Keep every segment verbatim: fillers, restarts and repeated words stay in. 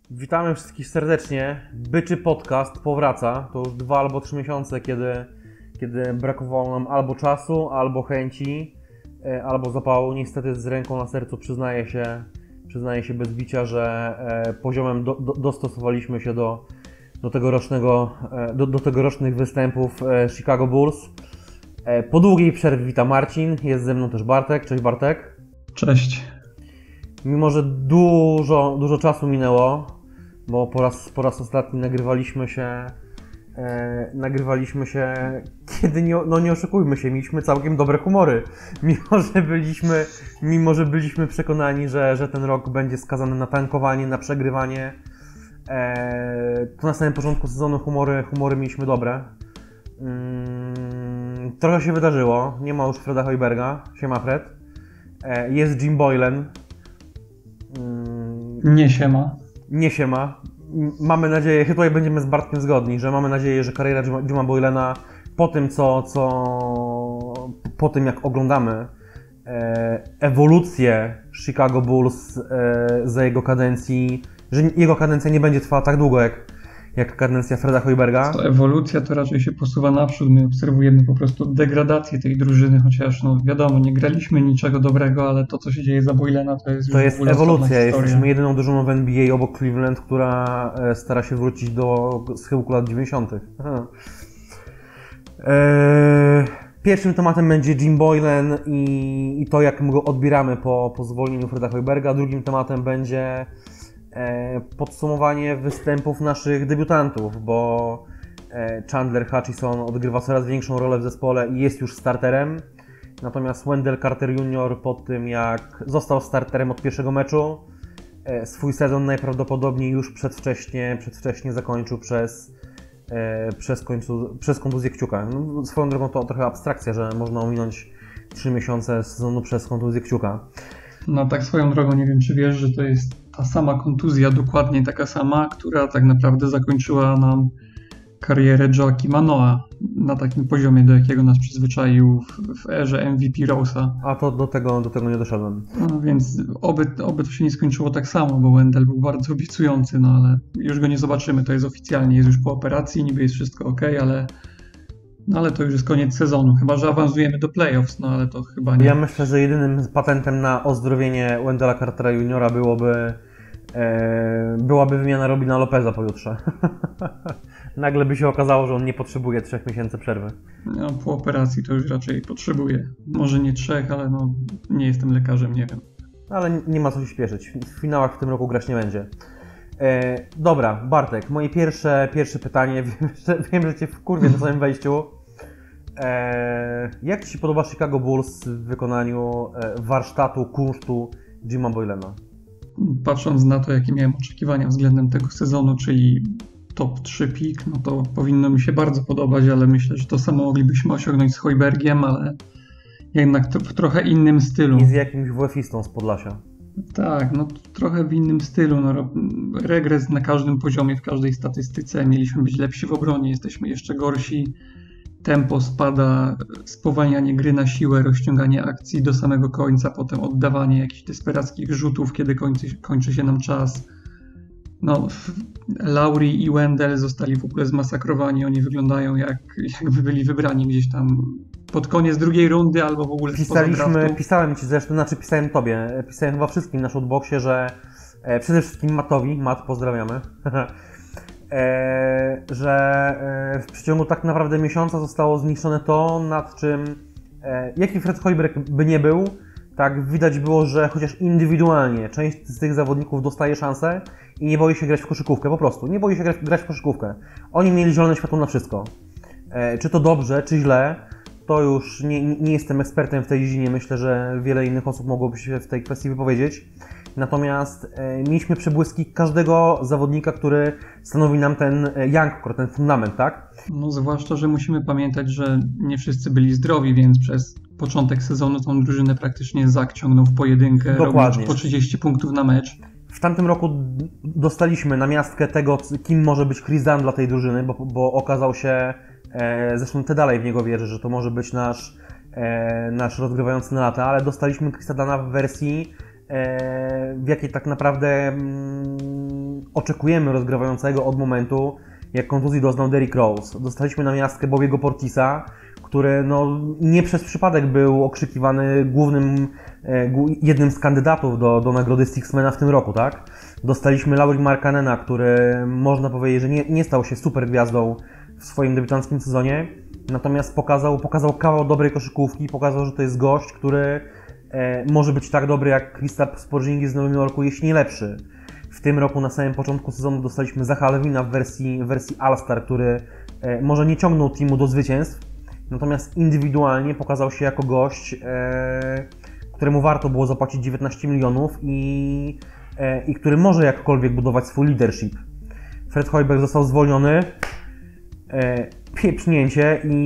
Witamy wszystkich serdecznie. Byczy Podcast powraca. To już dwa albo trzy miesiące, kiedy, kiedy brakowało nam albo czasu, albo chęci, albo zapału. Niestety z ręką na sercu przyznaję się, przyznaję się bez bicia, że poziomem do, do, dostosowaliśmy się do, do, tegorocznego, do, do tegorocznych występów Chicago Bulls. Po długiej przerwie witam Marcin, jest ze mną też Bartek. Cześć Bartek. Cześć. Mimo że dużo, dużo czasu minęło, bo po raz, po raz ostatni nagrywaliśmy się, e, nagrywaliśmy się, kiedy nie, no nie oszukujmy się, mieliśmy całkiem dobre humory, mimo że byliśmy, mimo, że byliśmy przekonani, że, że ten rok będzie skazany na tankowanie, na przegrywanie, e, to na samym początku sezonu humory, humory mieliśmy dobre. Mm, trochę się wydarzyło, nie ma już Freda Hoiberga, siema Fred, e, jest Jim Boylan. Nie się ma. Nie się ma. Mamy nadzieję, chyba tutaj będziemy z Bartkiem zgodni, że mamy nadzieję, że kariera Jima Boylana po tym, co, co po tym jak oglądamy e, ewolucję Chicago Bulls e, za jego kadencji, że jego kadencja nie będzie trwała tak długo jak, jak kadencja Freda Hoiberga. To ewolucja to raczej się posuwa naprzód. My obserwujemy po prostu degradację tej drużyny, chociaż no wiadomo, nie graliśmy niczego dobrego, ale to, co się dzieje za Boylana, to jest To już jest ewolucja. Jesteśmy jedyną drużyną w N B A obok Cleveland, która stara się wrócić do schyłku lat dziewięćdziesiątych. Eee, pierwszym tematem będzie Jim Boylan i, i to, jak my go odbieramy po, po zwolnieniu Freda Hoiberga. Drugim tematem będzie e, podsumowanie występów naszych debiutantów, bo e, Chandler Hutchison odgrywa coraz większą rolę w zespole i jest już starterem. Natomiast Wendell Carter junior po tym, jak został starterem od pierwszego meczu, e, swój sezon najprawdopodobniej już przedwcześnie, przedwcześnie zakończył przez, e, przez, końcu, przez kontuzję kciuka. No, swoją drogą to trochę abstrakcja, że można ominąć trzy miesiące sezonu przez kontuzję kciuka. No tak swoją drogą, nie wiem czy wiesz, że to jest ta sama kontuzja, dokładnie taka sama, która tak naprawdę zakończyła nam karierę Joakima Noah na takim poziomie, do jakiego nas przyzwyczaił w, w erze M V P Rose'a. A to do tego, do tego nie doszedłem. No więc oby, oby to się nie skończyło tak samo, bo Wendell był bardzo obiecujący, no ale już go nie zobaczymy, to jest oficjalnie, jest już po operacji, niby jest wszystko ok, ale, no ale to już jest koniec sezonu, chyba że awansujemy do playoffs, no ale to chyba nie. Ja myślę, że jedynym patentem na ozdrowienie Wendella Cartera juniora byłoby e, byłaby wymiana Robina Lopeza pojutrze. Nagle by się okazało, że on nie potrzebuje trzech miesięcy przerwy. No, po operacji to już raczej potrzebuje. Może nie trzech, ale no nie jestem lekarzem, nie wiem. Ale nie ma co się śpieszyć. W finałach w tym roku grać nie będzie. E, dobra, Bartek, moje pierwsze, pierwsze pytanie. Wiem, że, wiem, że Cię wkurwię na samym wejściu. E, jak Ci się podoba Chicago Bulls w wykonaniu e, warsztatu, kunsztu Jima Boylana? Patrząc na to, jakie miałem oczekiwania względem tego sezonu, czyli top trzy pick, no to powinno mi się bardzo podobać, ale myślę, że to samo moglibyśmy osiągnąć z Hoibergiem, ale jednak to w trochę innym stylu. I z jakimś W F-istą z Podlasia. Tak, no trochę w innym stylu. No, regres na każdym poziomie, w każdej statystyce. Mieliśmy być lepsi w obronie, jesteśmy jeszcze gorsi. Tempo spada, spowalnianie gry na siłę, rozciąganie akcji do samego końca, potem oddawanie jakichś desperackich rzutów, kiedy kończy, kończy się nam czas. No, Lowry i Wendell zostali w ogóle zmasakrowani. Oni wyglądają jak, jakby byli wybrani gdzieś tam pod koniec drugiej rundy albo w ogóle Pisaliśmy, pisałem Ci zresztą, znaczy pisałem Tobie, pisałem chyba wszystkim na Shootboxie, że e, przede wszystkim Mattowi, Matt, pozdrawiamy, e, że e, w przeciągu tak naprawdę miesiąca zostało zniszczone to, nad czym, e, jaki Fred Hoiberg by nie był, tak widać było, że chociaż indywidualnie część z tych zawodników dostaje szansę i nie boi się grać w koszykówkę, po prostu, nie boi się grać, grać w koszykówkę. Oni mieli zielone światło na wszystko. E, czy to dobrze, czy źle, to już nie, nie jestem ekspertem w tej dziedzinie, myślę, że wiele innych osób mogłoby się w tej kwestii wypowiedzieć. Natomiast e, mieliśmy przebłyski każdego zawodnika, który stanowi nam ten young, ten fundament, tak? No zwłaszcza, że musimy pamiętać, że nie wszyscy byli zdrowi, więc przez początek sezonu tą drużynę praktycznie Zach ciągnął w pojedynkę, robiąc po trzydzieści punktów na mecz. W tamtym roku dostaliśmy namiastkę tego, kim może być Chris Dunn dla tej drużyny, bo, bo okazał się, e, zresztą Ty dalej w niego wierzysz, że to może być nasz, e, nasz rozgrywający na lata, ale dostaliśmy Chrisa Dunna w wersji, e, w jakiej tak naprawdę mm, oczekujemy rozgrywającego od momentu, jak kontuzji doznał Derrick Rose. Dostaliśmy na miastkę Bobiego Portisa, który no, nie przez przypadek był okrzykiwany głównym, jednym z kandydatów do, do nagrody Sixmana w tym roku, tak? Dostaliśmy Lauri Markkanena, który można powiedzieć, że nie, nie stał się super gwiazdą w swoim debiutanckim sezonie, natomiast pokazał, pokazał kawał dobrej koszykówki, pokazał, że to jest gość, który e, może być tak dobry jak Kristaps Porzingis z Nowym Jorku, jeśli nie lepszy. W tym roku na samym początku sezonu dostaliśmy Zacha Lewina w wersji, w wersji All-Star, który e, może nie ciągnął teamu do zwycięstw, natomiast indywidualnie pokazał się jako gość, e, któremu warto było zapłacić dziewiętnaście milionów i, e, i który może jakkolwiek budować swój leadership. Fred Hoiberg został zwolniony, e, pieprznięcie i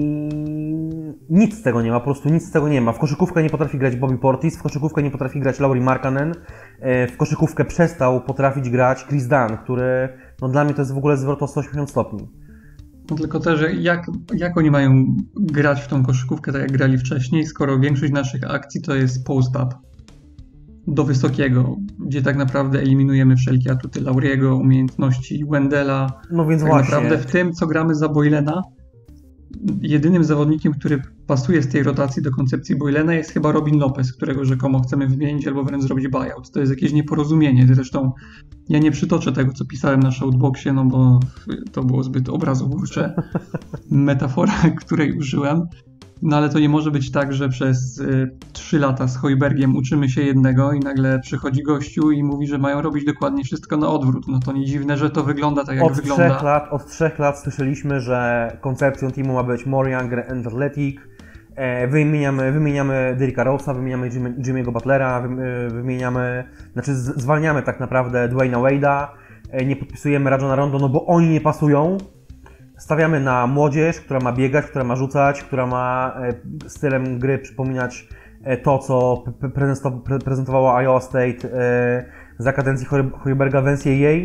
nic z tego nie ma, po prostu nic z tego nie ma. W koszykówkę nie potrafi grać Bobby Portis, w koszykówkę nie potrafi grać Lauri Markkanen, e, w koszykówkę przestał potrafić grać Chris Dunn, który no, dla mnie to jest w ogóle zwrot o sto osiemdziesiąt stopni. No tylko też, jak, jak oni mają grać w tą koszykówkę tak jak grali wcześniej, skoro większość naszych akcji to jest post-up do wysokiego, gdzie tak naprawdę eliminujemy wszelkie atuty Lauriego, umiejętności Wendella. No więc tak właśnie. naprawdę w tym, co gramy za Boylena, jedynym zawodnikiem, który pasuje z tej rotacji do koncepcji Boylena jest chyba Robin Lopez, którego rzekomo chcemy wymienić albo wręcz zrobić buyout. To jest jakieś nieporozumienie. Zresztą ja nie przytoczę tego, co pisałem na Shoutboxie, no bo to było zbyt obrazotwórcze. Metafora, której użyłem. No ale to nie może być tak, że przez trzy lata z Hoibergiem uczymy się jednego i nagle przychodzi gościu i mówi, że mają robić dokładnie wszystko na odwrót. No to nie dziwne, że to wygląda tak, jak od wygląda. Trzech lat, od trzech lat słyszeliśmy, że koncepcją teamu ma być more younger and athletic. Wymieniamy, wymieniamy Derricka Rose'a, wymieniamy Jimmy, Jimmy'ego Butlera, wymieniamy, znaczy zwalniamy tak naprawdę Dwayna Wade'a, nie podpisujemy Rajona Rondo, no bo oni nie pasują. Stawiamy na młodzież, która ma biegać, która ma rzucać, która ma stylem gry przypominać to, co prezentowało Iowa State za kadencji Hoiberga w N C A A.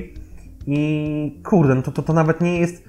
I kurde, no to, to, to nawet nie jest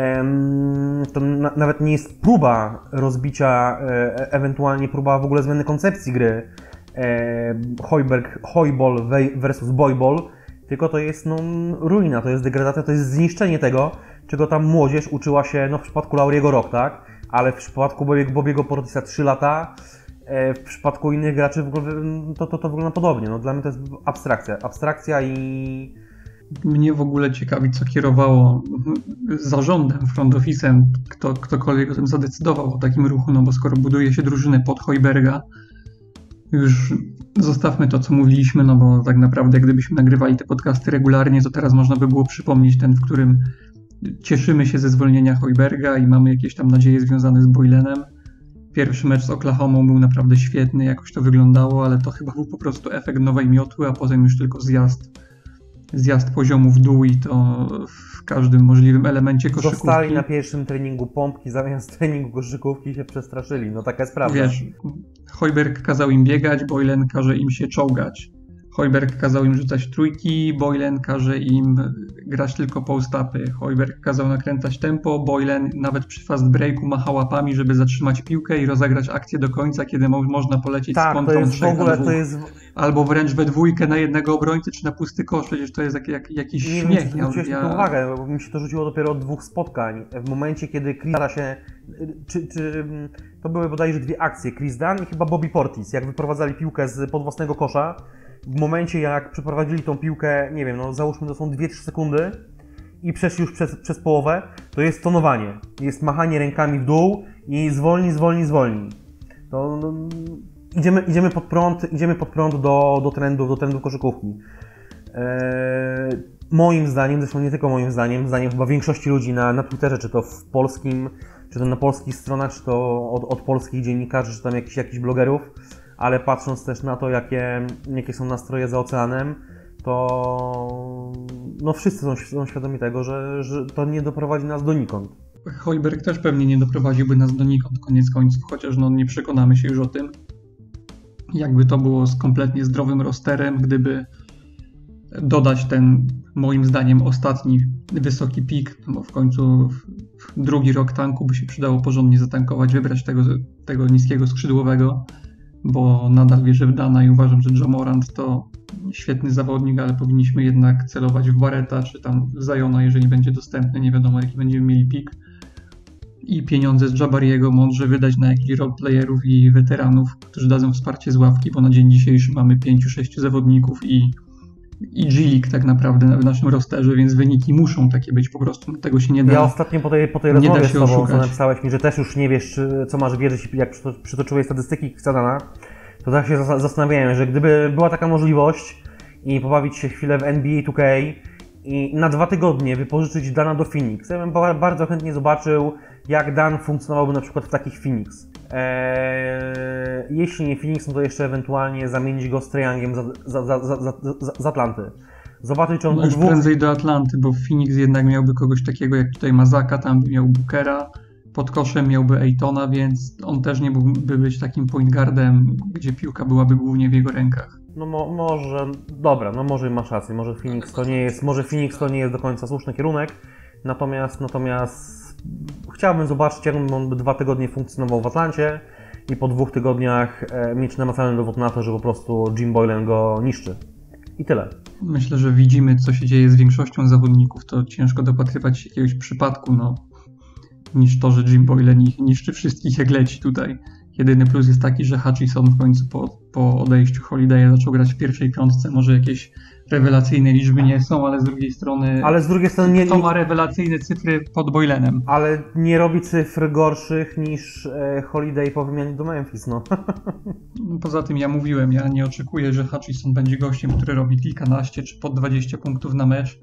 to na, nawet nie jest próba rozbicia, e, ewentualnie próba w ogóle zmiany koncepcji gry e, Hoiberg, Hoiball versus Boyball, tylko to jest no, ruina, to jest degradacja, to jest zniszczenie tego, czego tam młodzież uczyła się, no w przypadku Lauriego rok, tak? Ale w przypadku Bobiego Portisa trzy lata, e, w przypadku innych graczy w ogóle to, to, to wygląda podobnie. No, dla mnie to jest abstrakcja, abstrakcja i... Mnie w ogóle ciekawi, co kierowało zarządem, front office'em, kto, ktokolwiek o tym zadecydował, o takim ruchu, no bo skoro buduje się drużynę pod Hoiberga, już zostawmy to, co mówiliśmy, no bo tak naprawdę gdybyśmy nagrywali te podcasty regularnie, to teraz można by było przypomnieć ten, w którym cieszymy się ze zwolnienia Hoiberga i mamy jakieś tam nadzieje związane z Boylenem. Pierwszy mecz z Oklahomą był naprawdę świetny, jakoś to wyglądało, ale to chyba był po prostu efekt nowej miotły, a potem już tylko zjazd. zjazd poziomu w dół i to w każdym możliwym elemencie koszykówki. Dostali na pierwszym treningu pompki, zamiast treningu koszykówki się przestraszyli. No taka jest prawda. Wiesz, Hoiberg kazał im biegać, Boylen każe im się czołgać. Hoiberg kazał im rzucać trójki, Boylen każe im grać tylko post-upy. Hoiberg kazał nakręcać tempo, Boylen nawet przy fast breaku macha łapami, żeby zatrzymać piłkę i rozegrać akcję do końca, kiedy mo- można polecieć tak, z kontrą to jest trzech w ogóle, na dwóch. to jest... Albo wręcz we dwójkę na jednego obrońcy, czy na pusty kosz, przecież to jest jak, jak, jakiś nie śmiech. Nie zwróciłeś ja... na to uwagę, bo mi się to rzuciło dopiero od dwóch spotkań. W momencie, kiedy Chris stara się... Czy, czy, to były bodajże dwie akcje, Chris Dunn i chyba Bobby Portis, jak wyprowadzali piłkę z pod własnego kosza. W momencie, jak przeprowadzili tą piłkę, nie wiem, no załóżmy to są dwie trzy sekundy i przeszli już przez, przez połowę, to jest tonowanie. Jest machanie rękami w dół i zwolnij, zwolnij, zwolnij. To, no, idziemy, idziemy pod prąd, idziemy pod prąd do, do trendów, do trendów koszykówki. Eee, moim zdaniem, zresztą nie tylko moim zdaniem, zdaniem chyba większości ludzi na, na Twitterze, czy to w polskim, czy to na polskich stronach, czy to od, od polskich dziennikarzy, czy tam jakichś, jakichś blogerów, ale patrząc też na to, jakie, jakie są nastroje za oceanem, to no wszyscy są, są świadomi tego, że, że to nie doprowadzi nas donikąd. Hoiberg też pewnie nie doprowadziłby nas donikąd, koniec końców, chociaż no nie przekonamy się już o tym. Jakby to było z kompletnie zdrowym rosterem, gdyby dodać ten, moim zdaniem, ostatni wysoki pik, no bo w końcu drugi rok tanku by się przydało porządnie zatankować, wybrać tego, tego niskiego skrzydłowego. bo nadal wierzę w Dana i uważam, że Ja Morant to świetny zawodnik, ale powinniśmy jednak celować w Barretta, czy tam w Ziona, jeżeli będzie dostępny, nie wiadomo jaki będziemy mieli pik. I pieniądze z Jabariego mądrze wydać na jakichś roleplayerów i weteranów, którzy dadzą wsparcie z ławki, bo na dzień dzisiejszy mamy pięciu sześciu zawodników i, i G-League tak naprawdę w naszym rosterze, więc wyniki muszą takie być po prostu, tego się nie da. Ja ostatnio po tej, po tej rozmowie z tobą, co napisałeś mi, że też już nie wiesz, co masz wiedzieć, jak przytoczyłeś statystyki Xadana, to tak się zastanawiałem, że gdyby była taka możliwość i pobawić się chwilę w N B A two K i na dwa tygodnie wypożyczyć Dana do Phoenix, ja bym bardzo chętnie zobaczył, jak Dan funkcjonowałby na przykład w takich Phoenix. Eee, jeśli nie Phoenix, no to jeszcze ewentualnie zamienić go z Trae Youngiem za, za, za, za, za, z Atlanty. Zobaczyć, czy on no już dwóch... prędzej do Atlanty, bo Phoenix jednak miałby kogoś takiego jak tutaj Mazaka, tam by miał Bookera, pod koszem miałby Aytona, więc on też nie mógłby być takim point guardem, gdzie piłka byłaby głównie w jego rękach. No mo, może, dobra, no może masz rację, może Phoenix to nie jest, może Phoenix to nie jest do końca słuszny kierunek, natomiast, natomiast chciałbym zobaczyć, jak on by dwa tygodnie funkcjonował w Atlancie i po dwóch tygodniach e, mieć namacalny dowód na to, że po prostu Jim Boylen go niszczy. I tyle. Myślę, że widzimy, co się dzieje z większością zawodników, to ciężko dopatrywać się jakiegoś przypadku, no, niż to, że Jim Boylen ich niszczy wszystkich jak leci tutaj. Jedyny plus jest taki, że Hutchison w końcu po, po odejściu Holiday'a zaczął grać w pierwszej piątce. Może jakieś rewelacyjne liczby nie są, ale z drugiej strony... Ale z drugiej strony nie... To ma rewelacyjne cyfry pod Boylenem. Ale nie robi cyfr gorszych niż e, Holiday po wymianie do Memphis, no. Poza tym ja mówiłem, ja nie oczekuję, że Hutchison będzie gościem, który robi kilkanaście czy pod dwadzieścia punktów na mecz.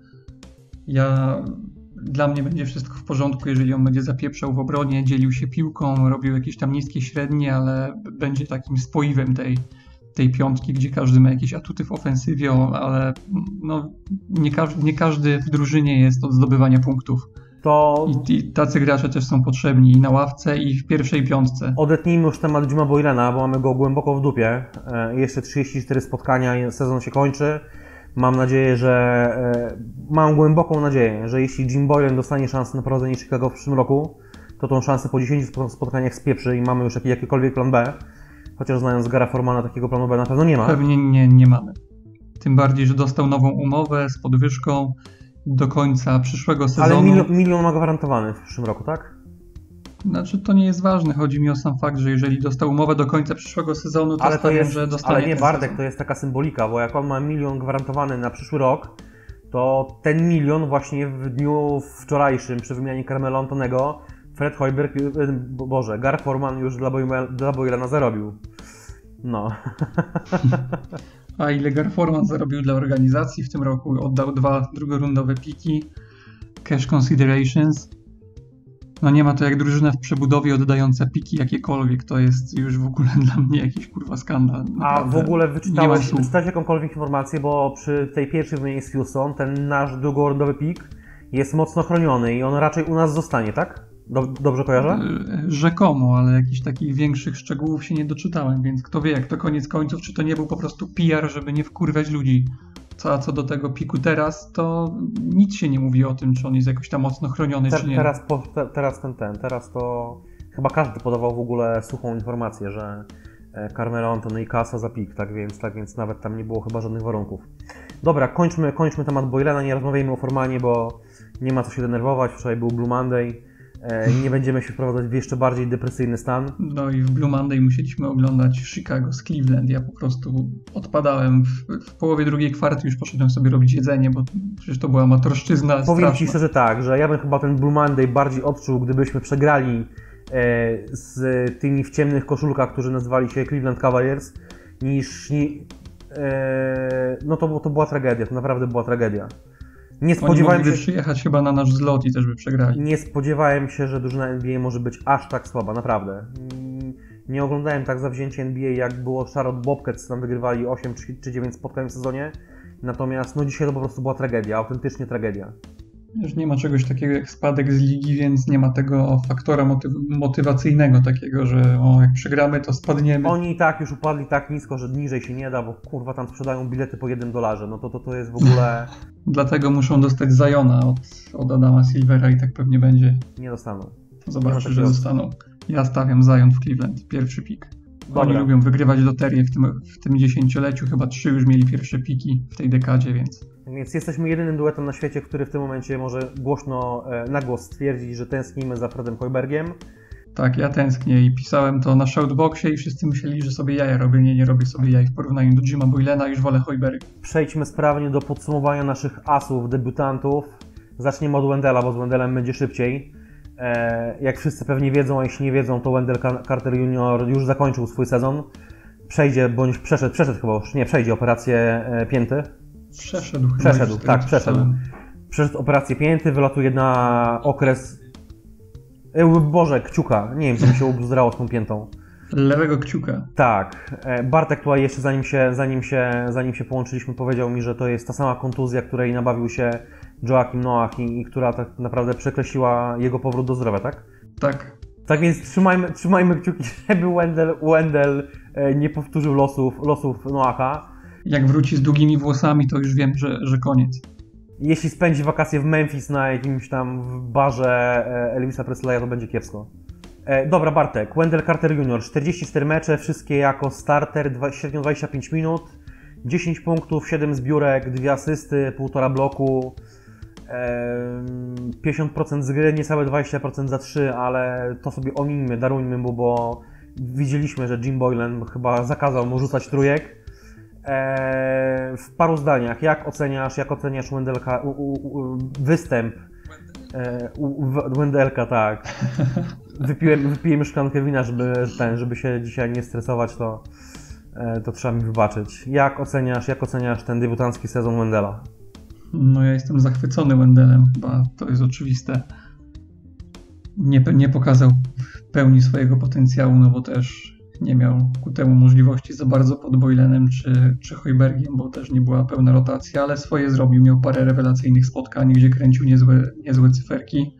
Ja... Dla mnie będzie wszystko w porządku, jeżeli on będzie zapieprzał w obronie, dzielił się piłką, robił jakieś tam niskie średnie, ale będzie takim spoiwem tej, tej piątki, gdzie każdy ma jakieś atuty w ofensywie, ale no, nie, każdy, nie każdy w drużynie jest od zdobywania punktów. To... I, I tacy gracze też są potrzebni i na ławce, i w pierwszej piątce. Odetnijmy już temat Jima Boylena, bo mamy go głęboko w dupie. Jeszcze trzydzieści cztery spotkania, sezon się kończy. Mam nadzieję, że e, mam głęboką nadzieję, że jeśli Jim Boylen dostanie szansę na prowadzenie Chicago w przyszłym roku, to tą szansę po dziesięciu spotkaniach spieprzy i mamy już jaki, jakikolwiek plan B. Chociaż znając Gara Formana, takiego planu B na pewno nie ma. Pewnie nie, nie mamy. Tym bardziej, że dostał nową umowę z podwyżką do końca przyszłego sezonu. Ale milion, milion ma gwarantowany w przyszłym roku, tak? Znaczy to nie jest ważne, chodzi mi o sam fakt, że jeżeli dostał umowę do końca przyszłego sezonu, to ale to jest, że dostanie. Ale nie, Bartek, sezon. To jest taka symbolika, bo jak on ma milion gwarantowany na przyszły rok, to ten milion właśnie w dniu wczorajszym przy wymianie Carmelo Antonego Fred Hoiberg, Boże, Gar Forman już dla, Boy, dla Boylena zarobił. No. A ile Gar Forman zarobił dla organizacji w tym roku? Oddał dwa drugorundowe piki, cash considerations. No nie ma to jak drużyna w przebudowie oddająca piki jakiekolwiek, to jest już w ogóle dla mnie jakiś kurwa skandal. Naprawdę. A w ogóle wyczytałeś, wyczytałeś jakąkolwiek informację, bo przy tej pierwszej wymianie z Houston ten nasz drugorundowy pik jest mocno chroniony i on raczej u nas zostanie, tak? Dobrze kojarzę? Rzekomo, ale jakichś takich większych szczegółów się nie doczytałem, więc kto wie, jak to koniec końców, czy to nie był po prostu P R, żeby nie wkurwiać ludzi. Co, a co do tego piku teraz, to nic się nie mówi o tym, czy on jest jakoś tam mocno chroniony, te, czy nie. Teraz, po, te, teraz ten, ten, teraz to chyba każdy podawał w ogóle suchą informację, że Carmelo Anthony i kasa za pik, tak więc, tak więc nawet tam nie było chyba żadnych warunków. Dobra, kończmy, kończmy temat Boylena, nie rozmawiajmy o Formanie, bo nie ma co się denerwować, wczoraj był Blue Monday. Nie będziemy się wprowadzać w jeszcze bardziej depresyjny stan. No i w Blue Monday musieliśmy oglądać Chicago z Cleveland. Ja po prostu odpadałem. W, w połowie drugiej kwarty już poszedłem sobie robić jedzenie, bo przecież to była amatorszczyzna Powiem straszna. Ci szczerze tak, że ja bym chyba ten Blue Monday bardziej odczuł, gdybyśmy przegrali e, z tymi w ciemnych koszulkach, którzy nazywali się Cleveland Cavaliers, niż... E, no to, to była tragedia, to naprawdę była tragedia. Nie spodziewałem Oni się przyjechać chyba na nasz zlot i też by przegrali. Nie spodziewałem się, że drużyna N B A może być aż tak słaba, naprawdę. Nie oglądałem tak zawzięcie N B A, jak było Charlotte Bobcats, tam wygrywali osiem czy dziewięć spotkań w sezonie. Natomiast no dzisiaj to po prostu była tragedia, autentycznie tragedia. Już nie ma czegoś takiego jak spadek z ligi, więc nie ma tego faktora motyw- motywacyjnego takiego, że o, jak przegramy, to spadniemy. Oni i tak już upadli tak nisko, że niżej się nie da, bo kurwa tam sprzedają bilety po jednym dolarze. No to to, to jest w ogóle... Dlatego muszą dostać Ziona od, od Adama Silvera i tak pewnie będzie. Nie dostaną. Zobaczę, że dostaną. Ja stawiam Zion w Cleveland, pierwszy pik. Dobra. Oni lubią wygrywać loterię w tym, w tym dziesięcioleciu, chyba trzy już mieli pierwsze piki w tej dekadzie, więc... Więc jesteśmy jedynym duetem na świecie, który w tym momencie może głośno, e, na głos stwierdzić, że tęsknimy za Fredem Hoibergiem. Tak, ja tęsknię i pisałem to na Shoutboxie i wszyscy myśleli, że sobie jaja robię. Nie, nie robię sobie jaj w porównaniu do Jima Boylena, już wolę Hoiberga. Przejdźmy sprawnie do podsumowania naszych asów, debiutantów. Zaczniemy od Wendella, bo z Wendelem będzie szybciej. E, jak wszyscy pewnie wiedzą, a jeśli nie wiedzą, to Wendell Carter junior już zakończył swój sezon. Przejdzie, bądź przeszedł, przeszedł chyba już, nie, przejdzie operację e, pięty. Przeszedł chyba. Przeszedł, tak, przeszedł. Przeszedł operację pięty, wylatuje na okres... E, Boże, kciuka. Nie wiem, co mi się ubzdrało z tą piętą. Lewego kciuka. Tak. E, Bartek tutaj jeszcze zanim się, zanim, się, zanim się połączyliśmy, powiedział mi, że to jest ta sama kontuzja, której nabawił się Joakim Noah i, i która tak naprawdę przekreśliła jego powrót do zdrowia, tak? Tak. Tak więc trzymajmy, trzymajmy kciuki, żeby Wendell, Wendell e, nie powtórzył losów, losów Noaha. Jak wróci z długimi włosami, to już wiem, że, że koniec. Jeśli spędzi wakacje w Memphis na jakimś tam barze Elvisa Presleya, to będzie kiepsko. E, dobra, Bartek. Wendell Carter junior czterdzieści cztery mecze, wszystkie jako starter, dwa, średnio dwadzieścia pięć minut, dziesięć punktów, siedem zbiórek, dwie asysty, półtora bloku, e, pięćdziesiąt procent z gry, niecałe dwadzieścia procent za trzy, ale to sobie omińmy, darujmy mu, bo widzieliśmy, że Jim Boylan chyba zakazał mu rzucać trójek. W paru zdaniach, jak oceniasz, jak oceniasz Wendelka, u, u, u, występ Wendelka, tak. Wypiłem, wypiłem szklankę wina, żeby, ten, żeby się dzisiaj nie stresować, to, to trzeba mi wybaczyć. Jak oceniasz, jak oceniasz ten debiutancki sezon Wendela? No ja jestem zachwycony Wendelem, chyba to jest oczywiste. Nie, nie pokazał w pełni swojego potencjału, no bo też nie miał ku temu możliwości za bardzo pod Boylenem czy, czy Hoibergiem, bo też nie była pełna rotacja, ale swoje zrobił, miał parę rewelacyjnych spotkań, gdzie kręcił niezłe, niezłe cyferki.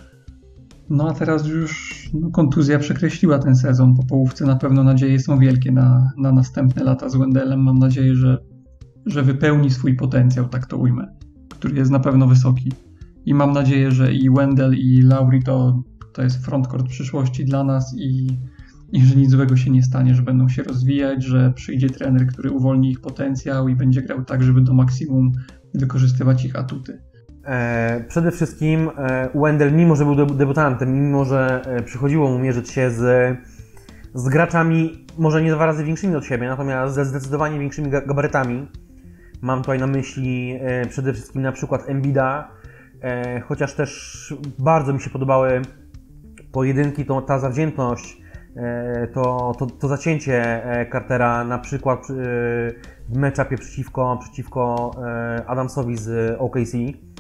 No a teraz już no, kontuzja przekreśliła ten sezon. Po połówce na pewno nadzieje są wielkie na, na następne lata z Wendelem. Mam nadzieję, że, że wypełni swój potencjał, tak to ujmę, który jest na pewno wysoki. I mam nadzieję, że i Wendell, i Lowry to, to jest frontcourt przyszłości dla nas i I że nic złego się nie stanie, że będą się rozwijać, że przyjdzie trener, który uwolni ich potencjał i będzie grał tak, żeby do maksimum wykorzystywać ich atuty. E, przede wszystkim e, Wendell, mimo że był debiutantem, mimo że e, przychodziło mu mierzyć się z, z graczami może nie dwa razy większymi od siebie, natomiast ze zdecydowanie większymi gabarytami. Mam tutaj na myśli e, przede wszystkim na przykład Embida, e, chociaż też bardzo mi się podobały pojedynki, to ta zawziętność, To, to, to zacięcie Cartera na przykład w matchupie przeciwko, przeciwko Adamsowi z O K C.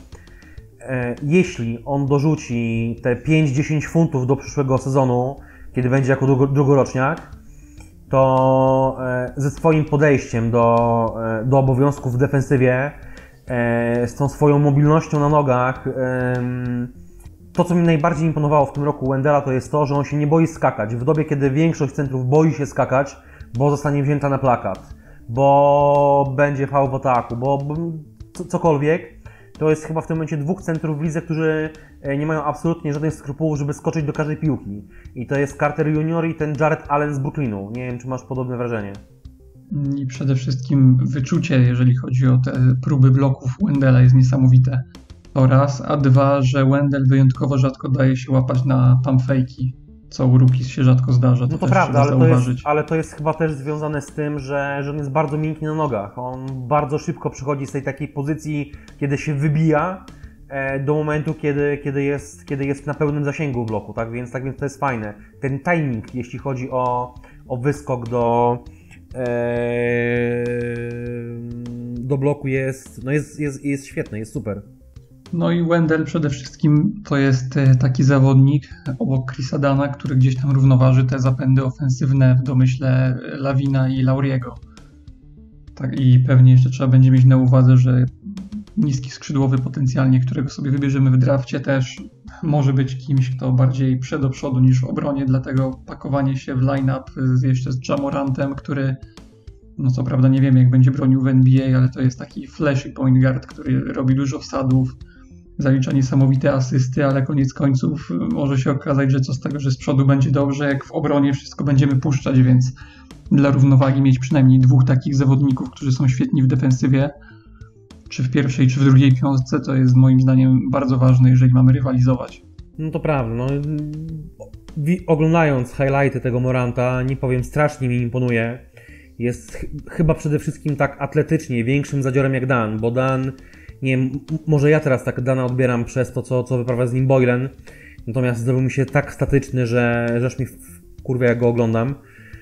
Jeśli on dorzuci te pięć do dziesięciu funtów do przyszłego sezonu, kiedy będzie jako drugoroczniak, to ze swoim podejściem do, do obowiązków w defensywie, z tą swoją mobilnością na nogach, to, co mi najbardziej imponowało w tym roku Wendella, to jest to, że on się nie boi skakać. W dobie, kiedy większość centrów boi się skakać, bo zostanie wzięta na plakat, bo będzie faul w ataku, bo, bo cokolwiek, to jest chyba w tym momencie dwóch centrów w lidze, którzy nie mają absolutnie żadnych skrupułów, żeby skoczyć do każdej piłki. I to jest Carter junior i ten Jarrett Allen z Brooklynu. Nie wiem, czy masz podobne wrażenie. I przede wszystkim wyczucie, jeżeli chodzi o te próby bloków Wendella, jest niesamowite. To raz, a dwa, że Wendell wyjątkowo rzadko daje się łapać na pump fake'i, co u rookies się rzadko zdarza. To no to prawda, ale to, jest, ale to jest chyba też związane z tym, że, że on jest bardzo miękki na nogach. On bardzo szybko przychodzi z tej takiej pozycji, kiedy się wybija, do momentu, kiedy, kiedy, jest, kiedy jest na pełnym zasięgu bloku, tak więc, tak więc to jest fajne. Ten timing, jeśli chodzi o, o wyskok do, ee, do bloku jest, no jest, jest, jest świetny, jest super. No i Wendell przede wszystkim to jest taki zawodnik obok Chrisa Dana, który gdzieś tam równoważy te zapędy ofensywne w domyśle Lavina i Lauriego. Tak, i pewnie jeszcze trzeba będzie mieć na uwadze, że niski skrzydłowy potencjalnie, którego sobie wybierzemy w drafcie, też może być kimś, kto bardziej przed do przodu niż w obronie, dlatego pakowanie się w line-up z, jeszcze z Ja Morantem, który no co prawda nie wiemy jak będzie bronił w N B A, ale to jest taki flashy point guard, który robi dużo wsadów, zalicza niesamowite asysty, ale koniec końców może się okazać, że co z tego, że z przodu będzie dobrze, jak w obronie wszystko będziemy puszczać, więc dla równowagi mieć przynajmniej dwóch takich zawodników, którzy są świetni w defensywie, czy w pierwszej, czy w drugiej piątce, to jest moim zdaniem bardzo ważne, jeżeli mamy rywalizować. No to prawda, no, oglądając highlighty tego Moranta, nie powiem, strasznie mi imponuje. Jest ch chyba przede wszystkim tak atletycznie, większym zadziorem jak Dan, bo Dan, nie wiem, może ja teraz tak Dana odbieram przez to, co, co wyprawia z nim Boylen, natomiast zrobił mi się tak statyczny, że aż mi kurwa jak go oglądam.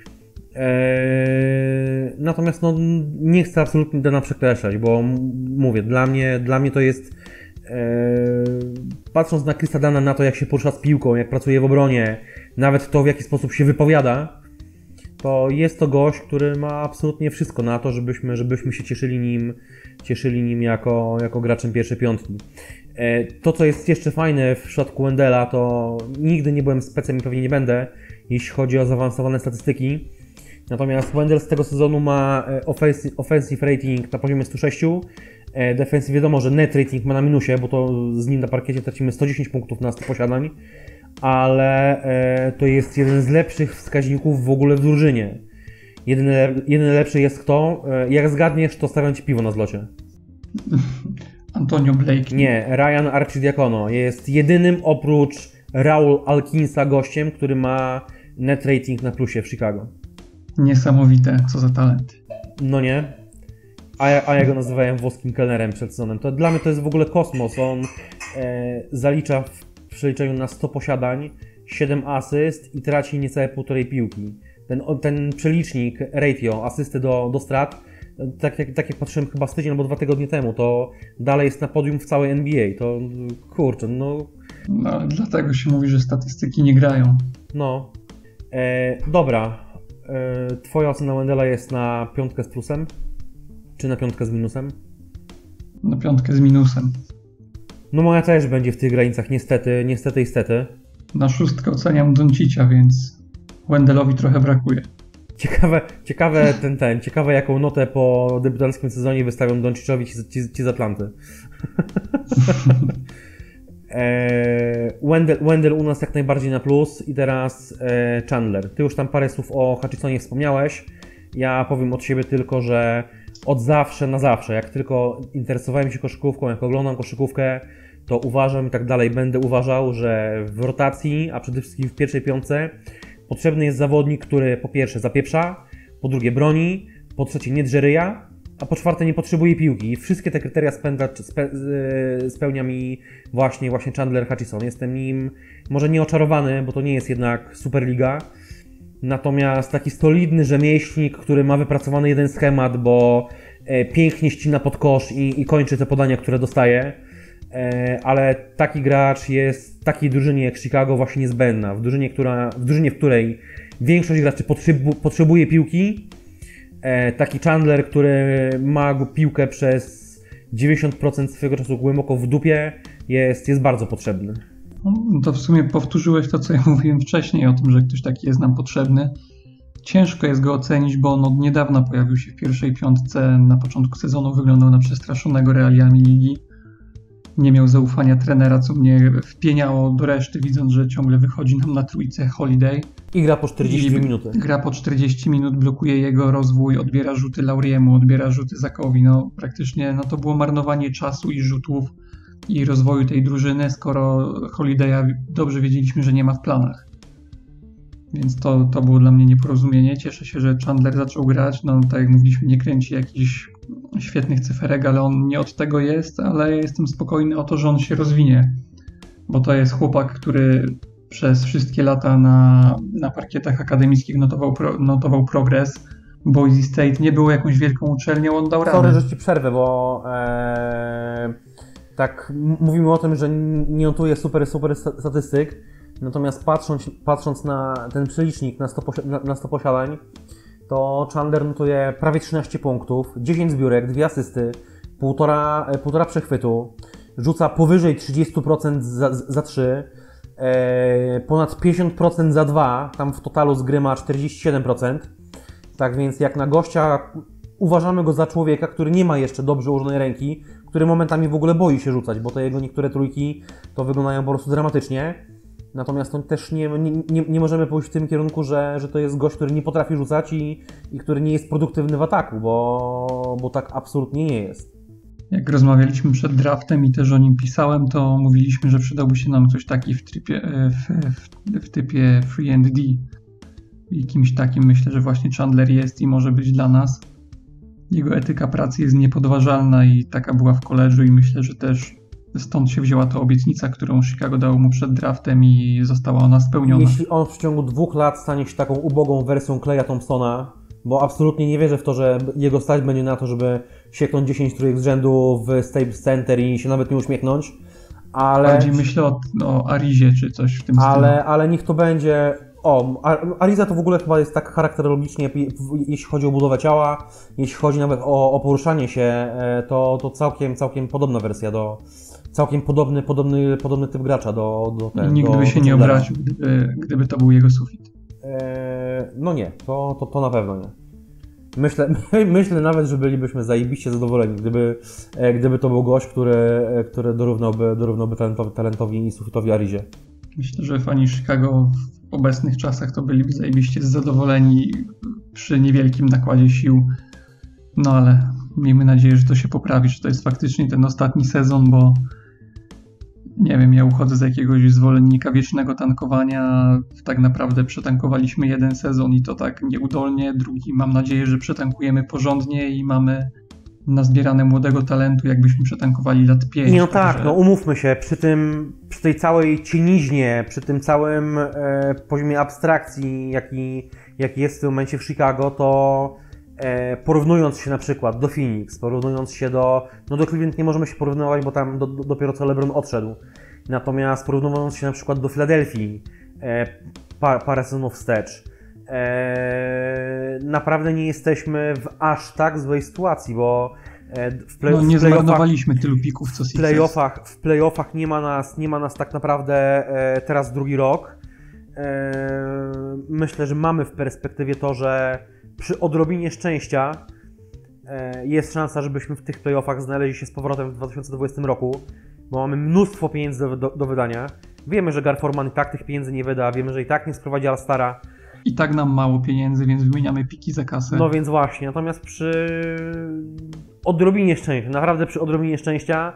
Eee, natomiast no, nie chcę absolutnie Dana przekreślać, bo mówię, dla mnie, dla mnie to jest eee, patrząc na Chrisa Dana, na to jak się porusza z piłką, jak pracuje w obronie, nawet to w jaki sposób się wypowiada, to jest to gość, który ma absolutnie wszystko na to, żebyśmy, żebyśmy się cieszyli nim, cieszyli nim jako, jako graczem pierwszej piątki. Eee, to co jest jeszcze fajne w przypadku Wendela, to nigdy nie byłem specem i pewnie nie będę, jeśli chodzi o zaawansowane statystyki. Natomiast Wendell z tego sezonu ma offensive, offensive rating na poziomie sto sześć, defensyw wiadomo, że net rating ma na minusie, bo to z nim na parkiecie tracimy sto dziesięć punktów na sto posiadań, ale to jest jeden z lepszych wskaźników w ogóle w drużynie. Jedyny, jedyny lepszy jest kto? Jak zgadniesz, to stawiam Ci piwo na zlocie. Antonio Blake. Nie, Ryan Arcidiacono jest jedynym oprócz Raul Alkinsa gościem, który ma net rating na plusie w Chicago. Niesamowite, co za talent. No nie? A ja, a ja go nazywałem włoskim kelnerem przed sezonem. To dla mnie to jest w ogóle kosmos. On e, zalicza w przeliczeniu na sto posiadań siedem asyst i traci niecałe półtorej piłki. Ten, ten przelicznik ratio asysty do, do strat, tak jak, tak jak patrzyłem chyba z tydzień albo dwa tygodnie temu, to dalej jest na podium w całej N B A. To kurczę, no... No ale dlatego się mówi, że statystyki nie grają. No. E, dobra. Twoja ocena Wendella jest na piątkę z plusem? Czy na piątkę z minusem? Na piątkę z minusem. No moja też będzie w tych granicach, niestety, niestety, niestety. Na szóstkę oceniam Doncicia, więc Wendellowi trochę brakuje. Ciekawe, ciekawe ten, ten, ciekawe jaką notę po debiutanckim sezonie wystawią Donciczowi ci, ci, ci z Atlanty. Eee, Wendell, Wendell u nas jak najbardziej na plus i teraz e, Chandler. Ty już tam parę słów o Hutchisonie wspomniałeś. Ja powiem od siebie tylko, że od zawsze na zawsze, jak tylko interesowałem się koszykówką, jak oglądam koszykówkę, to uważam i tak dalej będę uważał, że w rotacji, a przede wszystkim w pierwszej piątce potrzebny jest zawodnik, który po pierwsze zapieprza, po drugie broni, po trzecie nie drze ryja, a po czwarte nie potrzebuje piłki. Wszystkie te kryteria spędza, spe, spełnia mi właśnie, właśnie Chandler Hutchison. Jestem nim może nie oczarowany, bo to nie jest jednak Superliga. Natomiast taki solidny rzemieślnik, który ma wypracowany jeden schemat, bo pięknie ścina pod kosz i, i kończy te podania, które dostaje. Ale taki gracz jest w takiej drużynie jak Chicago właśnie niezbędna. W drużynie, która, w drużynie, w której większość graczy potrzebu, potrzebuje piłki, taki Chandler, który ma piłkę przez dziewięćdziesiąt procent swojego czasu głęboko w dupie, jest, jest bardzo potrzebny. No to w sumie powtórzyłeś to, co ja mówiłem wcześniej o tym, że ktoś taki jest nam potrzebny. Ciężko jest go ocenić, bo on od niedawna pojawił się w pierwszej piątce. Na początku sezonu wyglądał na przestraszonego realiami ligi. Nie miał zaufania trenera, co mnie wpieniało do reszty, widząc, że ciągle wychodzi nam na trójce Holiday. I gra po czterdzieści I minuty. Gra po czterdzieści minut, blokuje jego rozwój, odbiera rzuty Lauriemu, odbiera rzuty Zakowi. No praktycznie no, to było marnowanie czasu i rzutów i rozwoju tej drużyny, skoro Holiday'a dobrze wiedzieliśmy, że nie ma w planach. Więc to, to było dla mnie nieporozumienie. Cieszę się, że Chandler zaczął grać. No tak jak mówiliśmy, nie kręci jakichś świetnych cyferek, ale on nie od tego jest, ale jestem spokojny o to, że on się rozwinie. Bo to jest chłopak, który przez wszystkie lata na, na parkietach akademickich notował, pro, notował progres. Boise State nie było jakąś wielką uczelnią, on dał radę. Sorry, że Ci przerwę, bo ee, tak mówimy o tym, że nie notuje super, super statystyk, natomiast patrząc, patrząc na ten przelicznik na sto, na, na sto posiadań, to Chandler notuje prawie trzynaście punktów, dziesięć zbiórek, dwie asysty, półtora, półtora przechwytu, rzuca powyżej trzydzieści procent za, za trzy, e, ponad pięćdziesiąt procent za dwa, tam w totalu z gry ma czterdzieści siedem procent. Tak więc jak na gościa uważamy go za człowieka, który nie ma jeszcze dobrze ułożonej ręki, który momentami w ogóle boi się rzucać, bo te jego niektóre trójki to wyglądają po prostu dramatycznie. Natomiast to też nie, nie, nie możemy pójść w tym kierunku, że, że to jest gość, który nie potrafi rzucać i, i który nie jest produktywny w ataku, bo, bo tak absolutnie nie jest. Jak rozmawialiśmy przed draftem i też o nim pisałem, to mówiliśmy, że przydałby się nam coś taki w, tripie, w, w, w typie free and D. I kimś takim myślę, że właśnie Chandler jest i może być dla nas. Jego etyka pracy jest niepodważalna i taka była w koledżu i myślę, że też stąd się wzięła ta obietnica, którą Chicago dało mu przed draftem i została ona spełniona. Jeśli on w ciągu dwóch lat stanie się taką ubogą wersją Klaya Thompsona, bo absolutnie nie wierzę w to, że jego stać będzie na to, żeby sieknąć dziesięć trójek z rzędu w Staples Center i się nawet nie uśmiechnąć, ale... Bardziej myślę o, o Arizie czy coś w tym ale, stylu. Ale niech to będzie... O, Ariza to w ogóle chyba jest tak charakterologicznie, jeśli chodzi o budowę ciała, jeśli chodzi nawet o, o poruszanie się, to, to całkiem, całkiem podobna wersja do... Całkiem podobny, podobny, podobny typ gracza do, do tego. Nigdy by się nie obraził, gdyby, gdyby to był jego sufit. Eee, no nie, to, to, to na pewno nie. Myślę, myślę nawet, że bylibyśmy zajebiście zadowoleni, gdyby, gdyby to był gość, który, który dorównałby, dorównałby talentowi, talentowi i sufitowi Arizie. Myślę, że fani Chicago w obecnych czasach to byliby zajebiście zadowoleni przy niewielkim nakładzie sił. No ale miejmy nadzieję, że to się poprawi, że to jest faktycznie ten ostatni sezon, bo nie wiem, ja uchodzę z jakiegoś zwolennika wiecznego tankowania. Tak naprawdę przetankowaliśmy jeden sezon i to tak nieudolnie, drugi mam nadzieję, że przetankujemy porządnie i mamy nazbierane młodego talentu, jakbyśmy przetankowali lat pięć. No tak, że... no umówmy się, przy tym, przy tej całej cieniźnie, przy tym całym e, poziomie abstrakcji, jaki, jaki jest w tym momencie w Chicago, to e, porównując się na przykład do Phoenix, porównując się do, no do Cleveland nie możemy się porównywać, bo tam do, do, dopiero co LeBron odszedł. Natomiast porównując się na przykład do Filadelfii e, par, parę sezonów wstecz, e, naprawdę nie jesteśmy w aż tak złej sytuacji, bo w, play, no, nie w playoffach, zmarnowaliśmy tylu pików co w playoffach, w playoffach nie ma nas, nie ma nas tak naprawdę e, teraz drugi rok. E, myślę, że mamy w perspektywie to, że przy odrobinie szczęścia e, jest szansa, żebyśmy w tych playoffach znaleźli się z powrotem w dwa tysiące dwudziestym roku, bo mamy mnóstwo pieniędzy do, do, do wydania. Wiemy, że Gar Forman i tak tych pieniędzy nie wyda, wiemy, że i tak nie sprowadzi All-Stara. I tak nam mało pieniędzy, więc wymieniamy piki za kasę. No więc właśnie, natomiast przy odrobinie szczęścia, naprawdę przy odrobinie szczęścia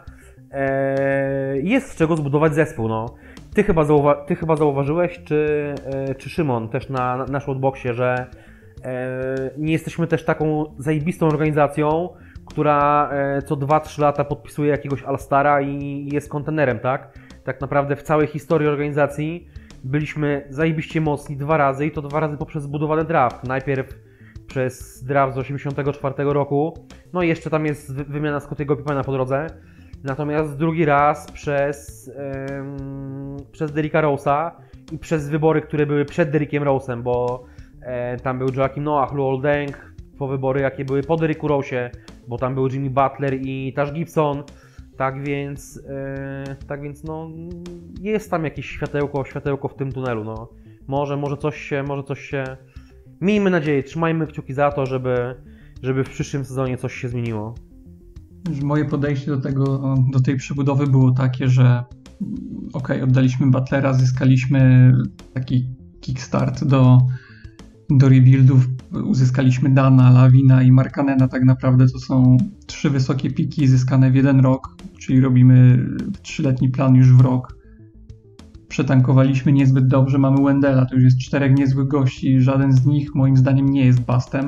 e, jest z czego zbudować zespół. No. Ty, chyba zauwa- ty chyba zauważyłeś, czy, e, czy Szymon też na, na naszym Outboxie, że e, nie jesteśmy też taką zajebistą organizacją, która e, co dwa trzy lata podpisuje jakiegoś All-Stara i jest kontenerem, tak? Tak naprawdę w całej historii organizacji byliśmy zajebiście mocni dwa razy i to dwa razy poprzez zbudowany draft. Najpierw przez draft z osiemdziesiątego czwartego roku, no i jeszcze tam jest wymiana Scottiego Pippena po drodze. Natomiast drugi raz przez, ym, przez Derricka Rose'a i przez wybory, które były przed Derrickiem Rose'em, bo e, tam był Joakim Noah, Luol Deng, po wybory jakie były po Derricku Rose'ie, bo tam był Jimmy Butler i Taj Gibson. Tak więc, yy, tak więc no, jest tam jakieś światełko, światełko w tym tunelu. No. Może, może coś się, może coś się... Miejmy nadzieję, trzymajmy kciuki za to, żeby, żeby w przyszłym sezonie coś się zmieniło. Moje podejście do tego, do tej przebudowy było takie, że ok, oddaliśmy Butlera, zyskaliśmy taki kickstart do, do rebuildów, uzyskaliśmy Dana, Lavina i Markkanena. Tak naprawdę to są trzy wysokie piki zyskane w jeden rok, czyli robimy trzyletni plan już w rok. Przetankowaliśmy niezbyt dobrze, mamy Wendella, to już jest czterech niezłych gości, żaden z nich moim zdaniem nie jest bustem.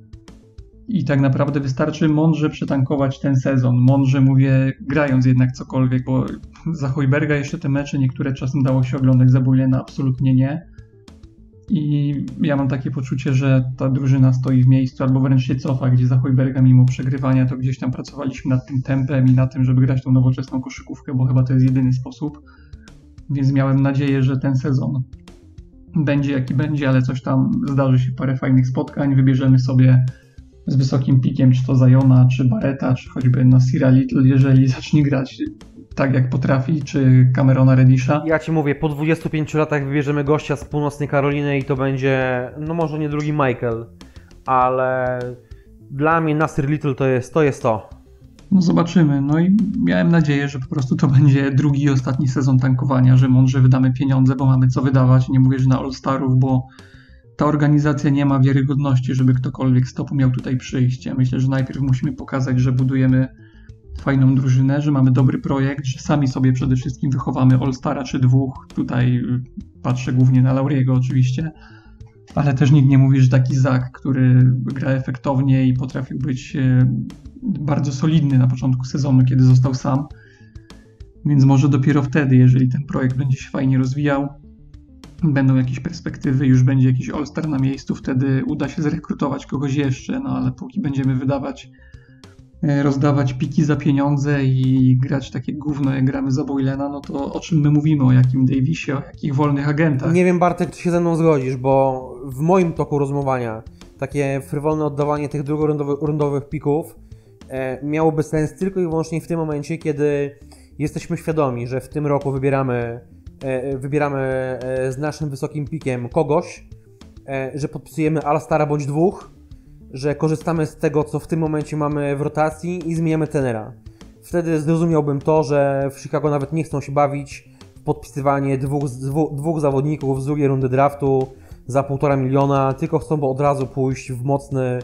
I tak naprawdę wystarczy mądrze przetankować ten sezon, mądrze mówię, grając jednak cokolwiek, bo za Hoiberga jeszcze te mecze niektóre czasem dało się oglądać, za Boylena absolutnie nie. I ja mam takie poczucie, że ta drużyna stoi w miejscu albo wręcz się cofa, gdzie za Hoiberga mimo przegrywania to gdzieś tam pracowaliśmy nad tym tempem i na tym, żeby grać tą nowoczesną koszykówkę, bo chyba to jest jedyny sposób. Więc miałem nadzieję, że ten sezon będzie jaki będzie, ale coś tam zdarzy się, parę fajnych spotkań, wybierzemy sobie z wysokim pikiem, czy to Ziona, czy Barretta, czy choćby Nasira Little, jeżeli zacznie grać tak jak potrafi, czy Camerona Reddisha. Ja Ci mówię, po dwudziestu pięciu latach wybierzemy gościa z północnej Karoliny i to będzie, no może nie drugi Michael, ale dla mnie Nasir Little to jest to. Jest to. No zobaczymy. No i miałem nadzieję, że po prostu to będzie drugi i ostatni sezon tankowania, że mądrze wydamy pieniądze, bo mamy co wydawać. Nie mówię, że na All-Starów, bo ta organizacja nie ma wiarygodności, żeby ktokolwiek z topu miał tutaj przyjść. Ja myślę, że najpierw musimy pokazać, że budujemy fajną drużynę, że mamy dobry projekt, że sami sobie przede wszystkim wychowamy All-Stara czy dwóch. Tutaj patrzę głównie na Lauriego oczywiście, ale też nikt nie mówi, że taki Zach, który gra efektownie i potrafił być bardzo solidny na początku sezonu, kiedy został sam. Więc może dopiero wtedy, jeżeli ten projekt będzie się fajnie rozwijał, będą jakieś perspektywy, już będzie jakiś All-Star na miejscu, wtedy uda się zrekrutować kogoś jeszcze, no ale póki będziemy wydawać, rozdawać piki za pieniądze i grać takie gówno, jak gramy za Boylena, no to o czym my mówimy, o jakim Davisie, o jakich wolnych agentach? Nie wiem, Bartek, czy się ze mną zgodzisz, bo w moim toku rozmowania takie frywolne oddawanie tych drugorundowych pików e, miałoby sens tylko i wyłącznie w tym momencie, kiedy jesteśmy świadomi, że w tym roku wybieramy, e, wybieramy e, z naszym wysokim pikiem kogoś, e, że podpisujemy All-Stara bądź dwóch, że korzystamy z tego, co w tym momencie mamy w rotacji i zmieniamy trenera. Wtedy zrozumiałbym to, że w Chicago nawet nie chcą się bawić w podpisywanie dwóch, dwóch, dwóch zawodników z drugiej rundy draftu za półtora miliona, tylko chcą od razu pójść w mocny...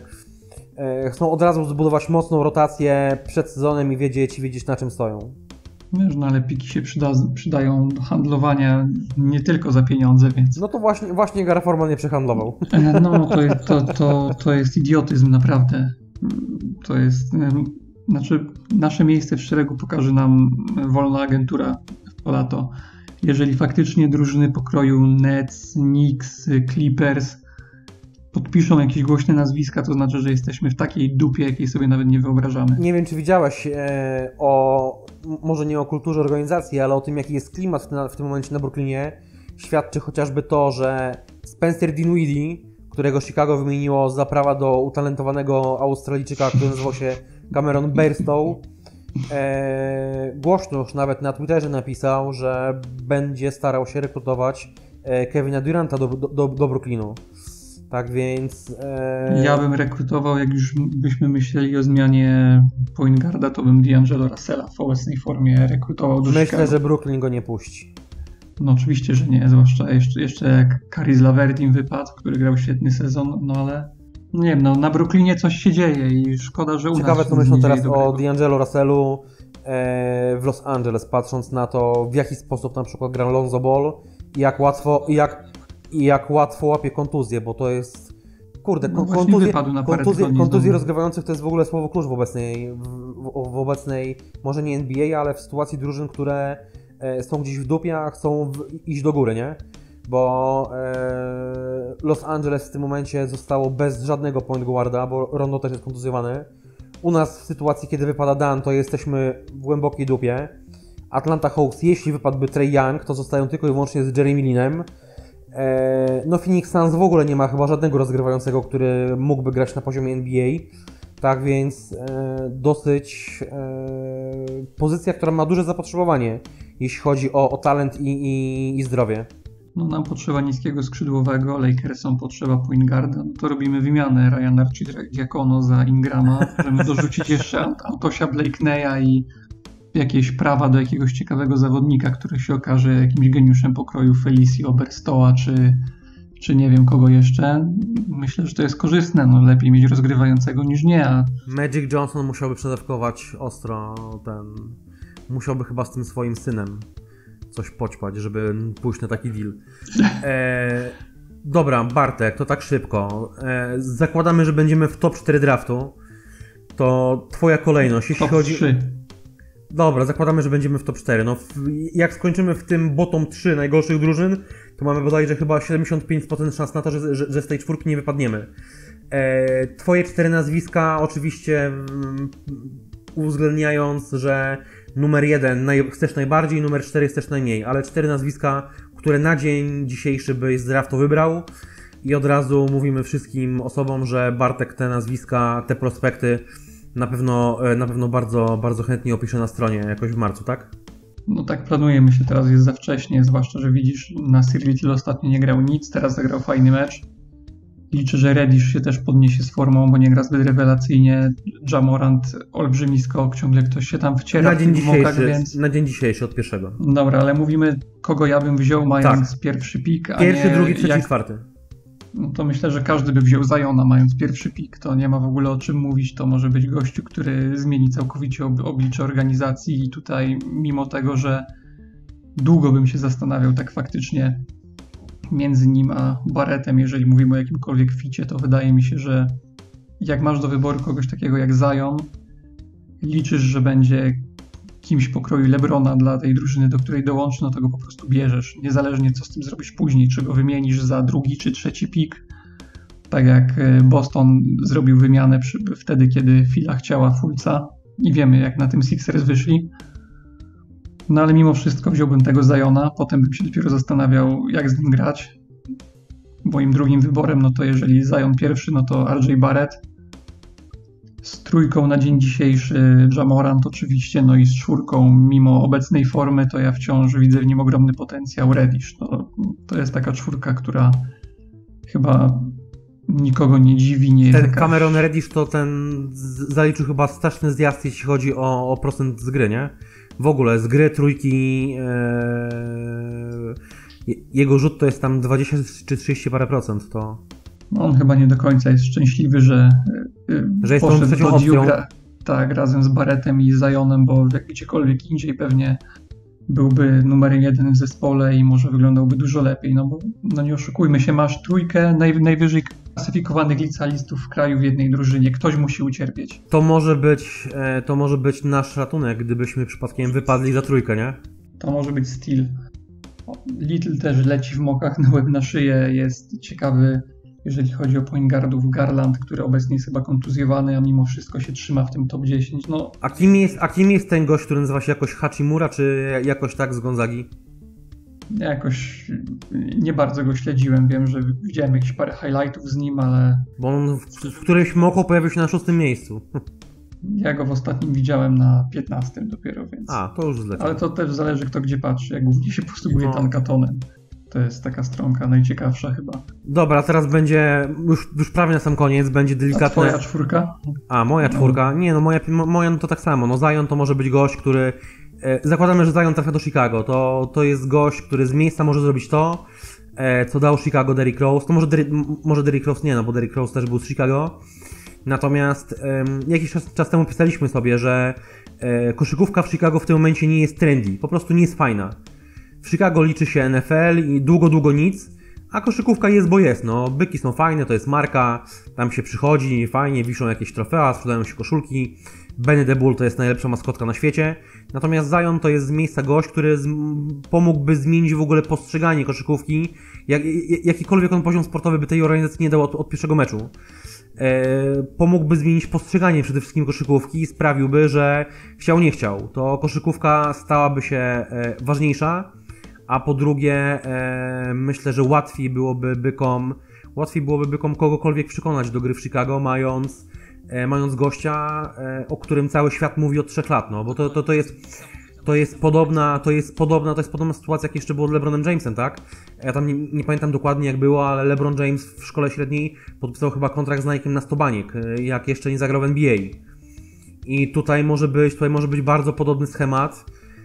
E, chcą od razu zbudować mocną rotację przed sezonem i wiedzieć, wiedzieć na czym stoją. Wiesz, no ale piki się przyda, przydają do handlowania nie tylko za pieniądze, więc... No to właśnie, właśnie Gara Forman nie przehandlował. No, to, to, to, to jest idiotyzm, naprawdę. To jest... Znaczy, nasze miejsce w szeregu pokaże nam wolna agentura w to lato. Jeżeli faktycznie drużyny pokroju Nets, Knicks, Clippers podpiszą jakieś głośne nazwiska, to znaczy, że jesteśmy w takiej dupie, jakiej sobie nawet nie wyobrażamy. Nie wiem, czy widziałeś e, o, może nie o kulturze organizacji, ale o tym, jaki jest klimat w tym, w tym momencie na Brooklynie. Świadczy chociażby to, że Spencer Dinwiddie, którego Chicago wymieniło za prawa do utalentowanego Australijczyka, który nazywał się Cameron Bairstow, e, głośno już nawet na Twitterze napisał, że będzie starał się rekrutować e, Kevina Duranta do, do, do Brooklynu. Tak więc... E... Ja bym rekrutował, jak już byśmy myśleli o zmianie point guarda, to bym D'Angelo Russella w obecnej formie rekrutował do Myślę, Chicago. że Brooklyn go nie puści. No oczywiście, że nie, zwłaszcza jeszcze, jeszcze jak Caris LeVert im wypadł, który grał świetny sezon, no ale nie wiem, no na Brooklynie coś się dzieje i szkoda, że u Ciekawe, nas co myślą teraz dobrego. o D'Angelo Russellu e, w Los Angeles, patrząc na to, w jaki sposób na przykład gra Lonzo Ball i jak łatwo, i jak, i jak łatwo łapie kontuzję, bo to jest... Kurde, no kontuzje, kontuzje, kontuzje znowu. rozgrywających to jest w ogóle słowo klucz w obecnej, w, w, w obecnej, może nie N B A, ale w sytuacji drużyn, które e, są gdzieś w dupie, a chcą w, iść do góry, nie? Bo e, Los Angeles w tym momencie zostało bez żadnego point guarda, bo Rondo też jest kontuzjowany. U nas w sytuacji, kiedy wypada Dan, to jesteśmy w głębokiej dupie. Atlanta Hawks, jeśli wypadłby Trae Young, to zostają tylko i wyłącznie z Jeremy Linem. No Phoenix Suns w ogóle nie ma chyba żadnego rozgrywającego, który mógłby grać na poziomie N B A. Tak więc e, dosyć e, pozycja, która ma duże zapotrzebowanie, jeśli chodzi o, o talent i, i, i zdrowie. No nam potrzeba niskiego skrzydłowego, Lakersom potrzeba point guarda, no to robimy wymianę Ryana Arcidiacono za Ingrama, możemy dorzucić jeszcze Antosia Blakeneya i jakieś prawa do jakiegoś ciekawego zawodnika, który się okaże jakimś geniuszem pokroju Felicio Oberstoa, czy, czy nie wiem kogo jeszcze. Myślę, że to jest korzystne, no lepiej mieć rozgrywającego niż nie. A... Magic Johnson musiałby przedawkować ostro, ten... musiałby chyba z tym swoim synem coś poćpać, żeby pójść na taki deal. E, dobra, Bartek, to tak szybko. E, zakładamy, że będziemy w top cztery draftu. To twoja kolejność, jeśli top chodzi... trzy. Dobra, zakładamy, że będziemy w top cztery. No, w, jak skończymy w tym bottom trzy najgorszych drużyn, to mamy bodajże chyba siedemdziesiąt pięć procent szans na to, że, że, że z tej czwórki nie wypadniemy. E, twoje cztery nazwiska oczywiście mm, uwzględniając, że numer jeden naj, chcesz najbardziej, numer cztery chcesz najmniej, ale cztery nazwiska, które na dzień dzisiejszy byś z draftu wybrał i od razu mówimy wszystkim osobom, że Bartek te nazwiska, te prospekty na pewno, na pewno bardzo, bardzo chętnie opiszę na stronie jakoś w marcu, tak? No tak planujemy się, teraz jest za wcześnie, zwłaszcza, że widzisz, na Sir Little ostatnio nie grał nic, teraz zagrał fajny mecz. Liczę, że Reddish się też podniesie z formą, bo nie gra zbyt rewelacyjnie. Ja Morant, olbrzymi skok, ciągle ktoś się tam wciera Na w dzień tych mokach, dzisiejszy, więc... na dzień dzisiejszy od pierwszego. Dobra, ale mówimy, kogo ja bym wziął, mając Tak. pierwszy pik, a Pierwszy, nie drugi, trzeci, jak... czwarty. No to myślę, że każdy by wziął Ziona, mając pierwszy pik. To nie ma w ogóle o czym mówić. To może być gościu, który zmieni całkowicie ob- oblicze organizacji i tutaj, mimo tego, że długo bym się zastanawiał tak faktycznie między nim a Barrettem, jeżeli mówimy o jakimkolwiek ficie, to wydaje mi się, że jak masz do wyboru kogoś takiego jak Zion, liczysz, że będzie kimś pokroju LeBrona dla tej drużyny, do której dołączy, no to go po prostu bierzesz. Niezależnie co z tym zrobisz później, czy go wymienisz za drugi czy trzeci pik. Tak jak Boston zrobił wymianę przy, wtedy, kiedy Phila chciała Fultza i wiemy, jak na tym Sixers wyszli. No ale mimo wszystko wziąłbym tego Ziona, potem bym się dopiero zastanawiał, jak z nim grać. Moim drugim wyborem, no to jeżeli Zion pierwszy, no to R J Barrett. Z trójką na dzień dzisiejszy Ja Morant oczywiście, no i z czwórką, mimo obecnej formy, to ja wciąż widzę w nim ogromny potencjał. Reddish. No, to jest taka czwórka, która chyba nikogo nie dziwi. Nie jest Ten jakaś... Cameron Reddish to ten z- zaliczył chyba straszny zjazd, jeśli chodzi o, o procent z gry, nie? W ogóle z gry trójki ee, jego rzut to jest tam dwadzieścia czy trzydzieści parę procent, to... No, on chyba nie do końca jest szczęśliwy, że, yy, Że jest tą poszedł trzecią do opcją. Duke'a, tak, razem z Barrettem i Zionem, bo jak gdziekolwiek indziej pewnie byłby numerem jeden w zespole i może wyglądałby dużo lepiej, no bo no nie oszukujmy się, masz trójkę naj, najwyżej klasyfikowanych licealistów w kraju w jednej drużynie, ktoś musi ucierpieć. To może być, e, to może być nasz ratunek, gdybyśmy przypadkiem wypadli za trójkę, nie? To może być styl. Little też leci w mokach na łeb na szyję, jest ciekawy, jeżeli chodzi o point guardów. Garland, który obecnie jest chyba kontuzjowany, a mimo wszystko się trzyma w tym top dziesięć. No, A kim jest, a kim jest ten gość, który nazywa się jakoś Hachimura, czy jakoś tak z Gonzagi? ja jakoś nie bardzo go śledziłem. Wiem, że widziałem jakieś parę highlightów z nim, ale Bo on w, w którymś moku pojawił się na szóstym miejscu. ja go w ostatnim widziałem na piętnastym dopiero, więc... A, to już zleciał. Ale to też zależy, kto gdzie patrzy. Ja głównie się posługuję No. Tankatonem. To jest taka stronka najciekawsza chyba. Dobra, teraz będzie, już, już prawie na sam koniec, będzie A delikatne... twoja czwórka? A, moja No. czwórka? Nie, no moja, mo- moja no to tak samo. No Zion to może być gość, który... E, zakładamy, że Zion trafia do Chicago. To, to jest gość, który z miejsca może zrobić to, e, co dał Chicago Derrick Rose. To może, Derrick, m- może Derrick Rose nie, no bo Derrick Rose też był z Chicago. Natomiast em, jakiś czas, czas temu pisaliśmy sobie, że e, koszykówka w Chicago w tym momencie nie jest trendy. Po prostu nie jest fajna. W Chicago liczy się N F L i długo, długo nic, a koszykówka jest, bo jest. No, byki są fajne, to jest marka, tam się przychodzi, fajnie, wiszą jakieś trofea, sprzedają się koszulki. Benny the Bull to jest najlepsza maskotka na świecie. Natomiast Zion to jest z miejsca gość, który z, pomógłby zmienić w ogóle postrzeganie koszykówki. Jak, jakikolwiek on poziom sportowy by tej organizacji nie dał od, od pierwszego meczu. E, pomógłby zmienić postrzeganie przede wszystkim koszykówki i sprawiłby, że chciał nie chciał, to koszykówka stałaby się e, ważniejsza. A po drugie, e, myślę, że łatwiej byłoby bykom, łatwiej byłoby bykom kogokolwiek przekonać do gry w Chicago, mając, e, mając gościa, e, o którym cały świat mówi od trzech lat, no bo to, to, to jest, to jest podobna, to jest podobna, to jest podobna sytuacja, jak jeszcze było z LeBronem Jamesem, tak? Ja tam nie, nie pamiętam dokładnie jak było, ale LeBron James w szkole średniej podpisał chyba kontrakt z Nike'em na sto baniek, e, jak jeszcze nie zagrał w N B A. I tutaj może być, tutaj może być bardzo podobny schemat.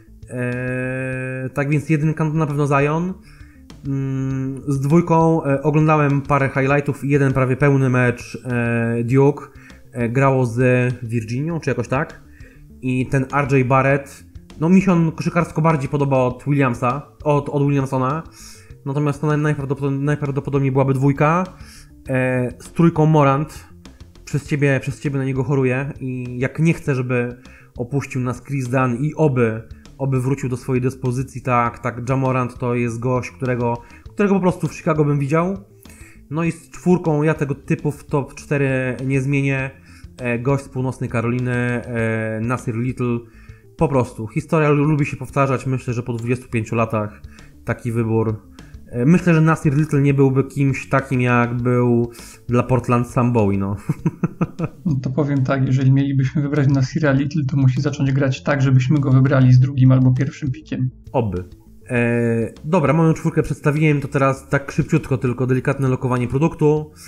Eee, tak więc jedynka to na pewno Zion. Mm, z dwójką e, oglądałem parę highlightów i jeden prawie pełny mecz e, Duke. E, grało z Virginią, czy jakoś tak. I ten R J Barrett, no mi się on koszykarsko bardziej podoba od Williamsa, od, od Williamsona. Natomiast to najprawdopodobniej, najprawdopodobniej byłaby dwójka. E, z trójką Morant. Przez ciebie, przez ciebie na niego choruję i jak nie chcę, żeby opuścił nas Chris Dunn i oby oby wrócił do swojej dyspozycji, tak, tak, Ja Morant to jest gość, którego, którego po prostu w Chicago bym widział. No i z czwórką ja tego typu w top cztery nie zmienię. E, gość z północnej Karoliny, e, Nasir Little. Po prostu, historia lubi się powtarzać, myślę, że po dwudziestu pięciu latach taki wybór. E, myślę, że Nasir Little nie byłby kimś takim, jak był dla Portland Sam Bowie, no. No to powiem tak, jeżeli mielibyśmy wybrać Nasira Little, to musi zacząć grać tak, żebyśmy go wybrali z drugim albo pierwszym pikiem. Oby. E, dobra, moją czwórkę przedstawiłem, to teraz tak szybciutko tylko delikatne lokowanie produktu.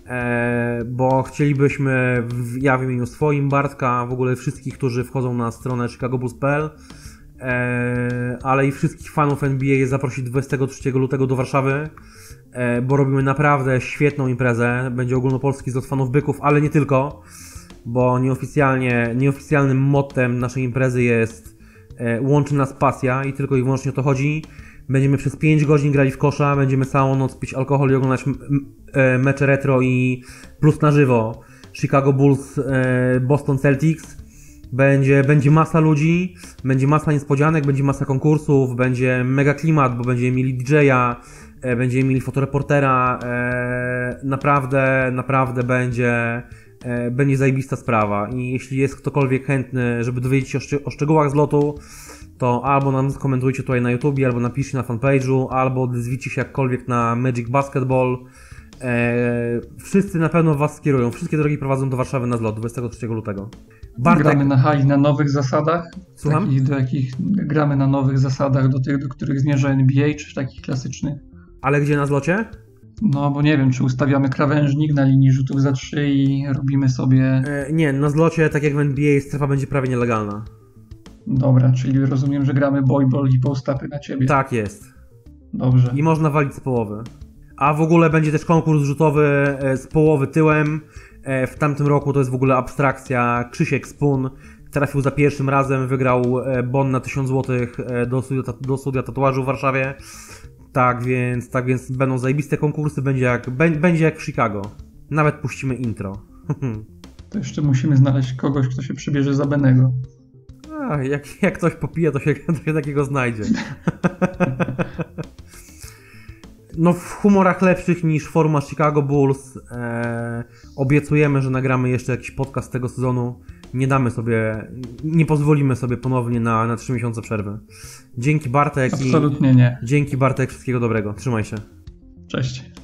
e, bo chcielibyśmy, w, ja w imieniu swoim, Bartka, w ogóle wszystkich, którzy wchodzą na stronę chicago bulls kropka p l, e, ale i wszystkich fanów N B A zaprosić dwudziestego trzeciego lutego do Warszawy, e, bo robimy naprawdę świetną imprezę. Będzie ogólnopolski zlot fanów byków, ale nie tylko, bo nieoficjalnie, nieoficjalnym mottem naszej imprezy jest e, łączy nas pasja i tylko i wyłącznie o to chodzi. Będziemy przez pięć godzin grali w kosza, będziemy całą noc pić alkohol i oglądać m- m- mecze retro i plus na żywo Chicago Bulls, e, Boston Celtics. Będzie, będzie masa ludzi, będzie masa niespodzianek, będzie masa konkursów, będzie mega klimat, bo będziemy mieli D J-a, e, będziemy mieli fotoreportera. E, naprawdę, naprawdę będzie, e, będzie zajebista sprawa. I jeśli jest ktokolwiek chętny, żeby dowiedzieć się o, szczy- o szczegółach zlotu, to albo nam skomentujcie tutaj na YouTubie, albo napiszcie na fanpage'u, albo odezwijcie się jakkolwiek na Magic Basketball. Eee, wszyscy na pewno was skierują. Wszystkie drogi prowadzą do Warszawy na zlot dwudziestego trzeciego lutego. Bartek... Gramy na hali na nowych zasadach? Słucham? Takich, do jakich gramy na nowych zasadach, do tych, do których zmierza N B A, czy takich klasycznych? Ale gdzie na zlocie? No bo nie wiem, czy ustawiamy krawężnik na linii rzutów za trzy i robimy sobie... Eee, nie, na zlocie, tak jak w N B A, strefa będzie prawie nielegalna. Dobra, czyli rozumiem, że gramy boyball i postapy na ciebie. Tak jest. Dobrze. I można walić z połowy. A w ogóle będzie też konkurs rzutowy z połowy tyłem. W tamtym roku to jest w ogóle abstrakcja. Krzysiek Spun trafił za pierwszym razem, wygrał bon na tysiąc złotych do studia, do studia tatuażu w Warszawie. Tak więc, tak więc będą zajebiste konkursy, będzie jak, będzie jak w Chicago. Nawet puścimy intro. To jeszcze musimy znaleźć kogoś, kto się przybierze za Benego. A, jak, jak ktoś popije, to się, to się takiego znajdzie. No w humorach lepszych niż forma Chicago Bulls e, obiecujemy, że nagramy jeszcze jakiś podcast tego sezonu. Nie damy sobie, nie pozwolimy sobie ponownie na, na trzy miesiące przerwy. Dzięki Bartek. Absolutnie nie. Dzięki Bartek, wszystkiego dobrego. Trzymaj się. Cześć.